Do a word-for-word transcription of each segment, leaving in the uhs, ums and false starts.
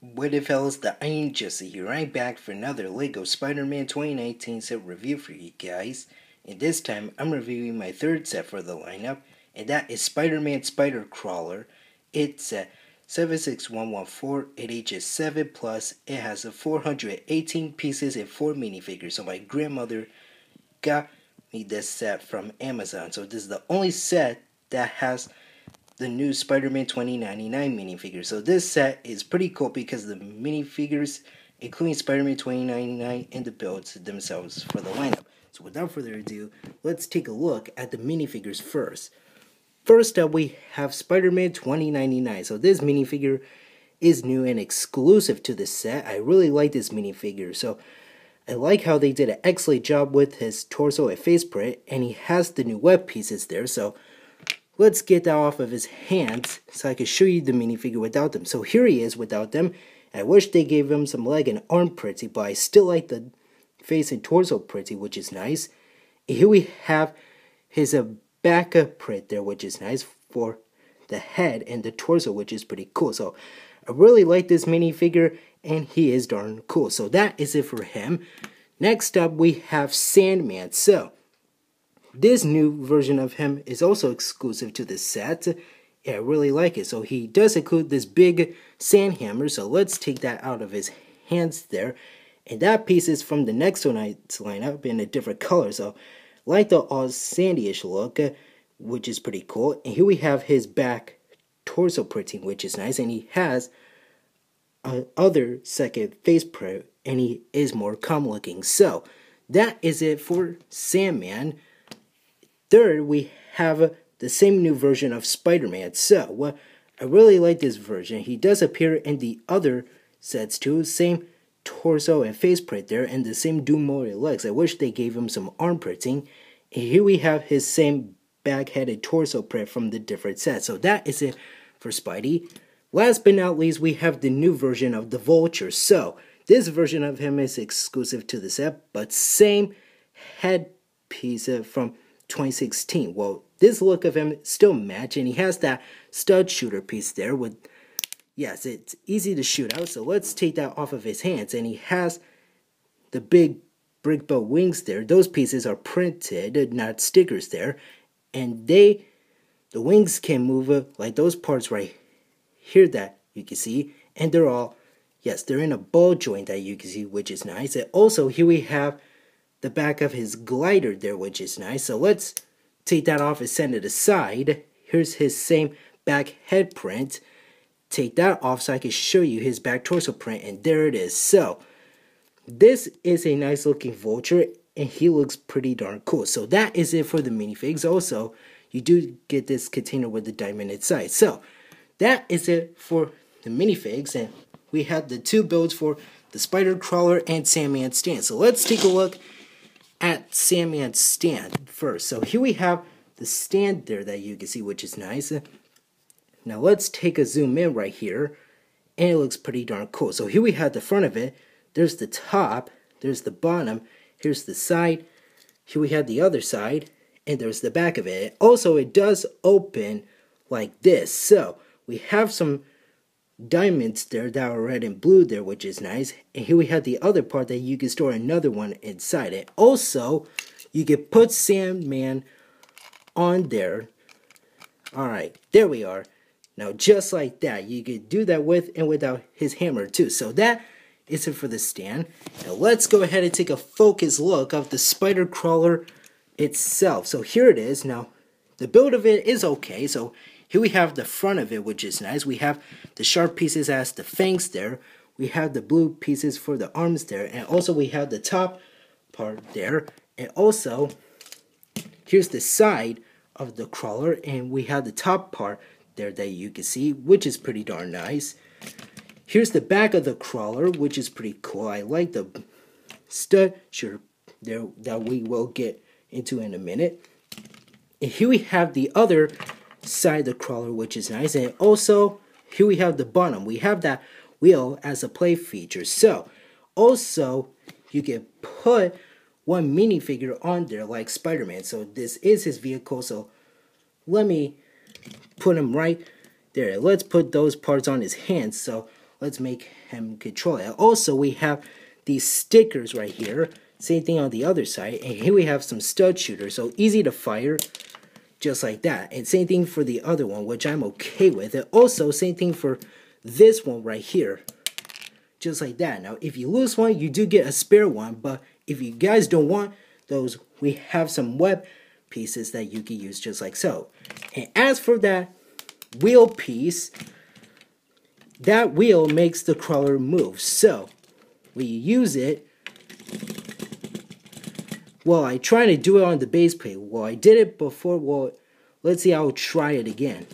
What if fellas, the Iron Jesse here. I'm back for another LEGO Spider-Man twenty nineteen set review for you guys. And this time, I'm reviewing my third set for the lineup, and that is Spider-Man Spider Crawler. It's a seven six one one four, it ages seven plus, it has a four hundred eighteen pieces and four minifigures. So my grandmother got me this set from Amazon. So this is the only set that has the new Spider-Man twenty ninety-nine minifigures. So this set is pretty cool because the minifigures, including Spider-Man twenty ninety-nine, and the builds themselves for the lineup. So without further ado, let's take a look at the minifigures first. First up, we have Spider-Man twenty ninety-nine. So this minifigure is new and exclusive to this set. I really like this minifigure. So I like how they did an excellent job with his torso and face print, and he has the new web pieces there. So let's get that off of his hands so I can show you the minifigure without them. So here he is without them. I wish they gave him some leg and arm printing, but I still like the face and torso printing, which is nice. And here we have his uh, back print there, which is nice for the head and the torso, which is pretty cool. So I really like this minifigure, and he is darn cool. So that is it for him. Next up, we have Sandman. So this new version of him is also exclusive to this set. Yeah, I really like it. So he does include this big sand hammer. So let's take that out of his hands there. And that piece is from the next tonight's lineup in a different color. So like the all sandy-ish look, which is pretty cool. And here we have his back torso printing, which is nice. And he has a other second face print, and he is more calm looking. So that is it for Sandman. Third, we have the same new version of Spider-Man. So, uh, I really like this version. He does appear in the other sets too. Same torso and face print there, and the same dual-molded legs. I wish they gave him some arm printing. And here we have his same back-headed torso print from the different sets. So that is it for Spidey. Last but not least, we have the new version of the Vulture. So, this version of him is exclusive to the set, but same headpiece from twenty sixteen. Well, this look of him still match, and he has that stud shooter piece there with, yes, it's easy to shoot out. So let's take that off of his hands, and he has the big brick bow wings there. Those pieces are printed, not stickers there, and they, the wings can move uh, like those parts right here that you can see, and they're all, yes, they're in a ball joint that you can see, which is nice. And also here we have the back of his glider there, which is nice. So let's take that off and send it aside. Here's his same back head print. Take that off so I can show you his back torso print, and there it is. So this is a nice looking Vulture, and he looks pretty darn cool. So that is it for the minifigs. Also, you do get this container with the diamond inside. So that is it for the minifigs, and we have the two builds for the Spider Crawler and Sandman stand. So let's take a look at Sandman's stand first. So here we have the stand there that you can see, which is nice. Now let's take a zoom in right here, and it looks pretty darn cool. So here we have the front of it. There's the top, there's the bottom, here's the side, here we have the other side, and there's the back of it. Also, it does open like this. So we have some diamonds there that are red and blue there, which is nice. And here we have the other part that you can store another one inside it. Also, you can put Sandman on there. Alright, there we are. Now just like that, you can do that with and without his hammer too. So that is it for the stand. Now let's go ahead and take a focus look of the Spider Crawler itself. So here it is. Now the build of it is okay. So here we have the front of it, which is nice. We have the sharp pieces as the fangs there. We have the blue pieces for the arms there. And also we have the top part there. And also, here's the side of the crawler. And we have the top part there that you can see, which is pretty darn nice. Here's the back of the crawler, which is pretty cool. I like the stud shooter there that we will get into in a minute. And here we have the other side of the crawler, which is nice. And also here we have the bottom. We have that wheel as a play feature. So also you can put one minifigure on there like Spider-Man. So this is his vehicle. So let me put him right there. Let's put those parts on his hands. So let's make him control it. Also, we have these stickers right here. Same thing on the other side. And here we have some stud shooters, so easy to fire, just like that. And same thing for the other one, which I'm okay with. And also, same thing for this one right here, just like that. Now, if you lose one, you do get a spare one, but if you guys don't want those, we have some web pieces that you can use just like so. And as for that wheel piece, that wheel makes the crawler move. So when you use it, well, I tried to do it on the base plate. Well, I did it before. Well, let's see, I'll try it again.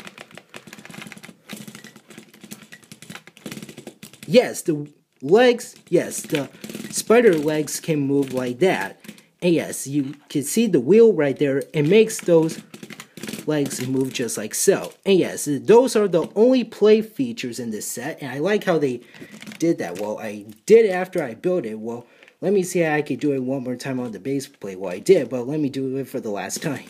Yes, the legs, yes, the spider legs can move like that. And yes, you can see the wheel right there. It makes those legs move just like so. And yes, those are the only play features in this set. And I like how they did that. Well, I did it after I built it. Well, let me see how I could do it one more time on the base plate. Well, I did, but let me do it for the last time.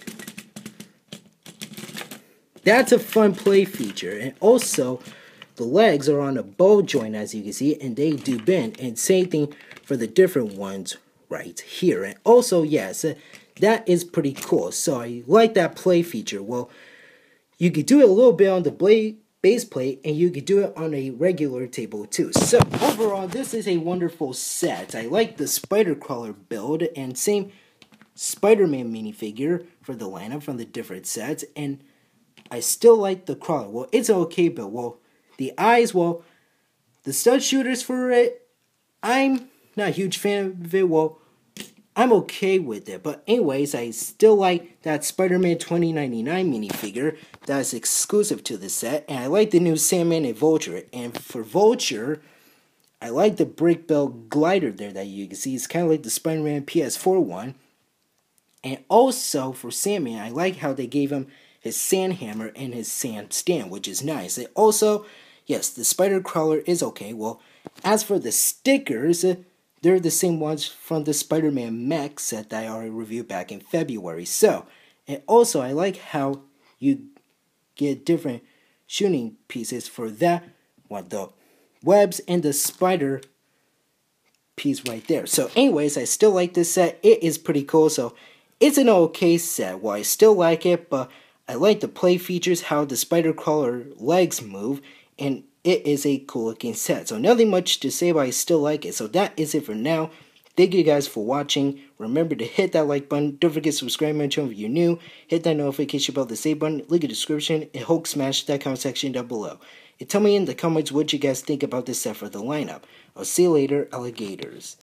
That's a fun play feature. And also, the legs are on a ball joint, as you can see, and they do bend. And same thing for the different ones right here. And also, yes, that is pretty cool. So I like that play feature. Well, you could do it a little bit on the blade base plate, and you could do it on a regular table too. So overall, this is a wonderful set. I like the spider crawler build, and same Spider-Man minifigure for the lineup from the different sets. And I still like the crawler. Well, it's an okay build. Well, the eyes, well, the stud shooters for it, I'm not a huge fan of it. Well, I'm okay with it. But anyways, I still like that Spider-Man twenty ninety-nine minifigure that's exclusive to the set. And I like the new Sandman and Vulture. And for Vulture, I like the Brick Bell glider there that you can see. It's kind of like the Spider-Man P S four one. And also for Sandman, I like how they gave him his sand hammer and his sand stand, which is nice. And also, yes, the spider crawler is okay. Well, as for the stickers, they're the same ones from the Spider-Man mech set that I already reviewed back in February. So, and also I like how you get different shooting pieces for that one, the webs and the spider piece right there. So anyways, I still like this set. It is pretty cool. So it's an okay set. Well, I still like it, but I like the play features, how the spider crawler legs move, and it is a cool looking set. So nothing much to say, but I still like it. So that is it for now. Thank you guys for watching. Remember to hit that like button. Don't forget to subscribe to my channel if you're new. Hit that notification bell, the save button, link in the description, and Hulk smash that comment section down below. And tell me in the comments what you guys think about this set for the lineup. I'll see you later, alligators.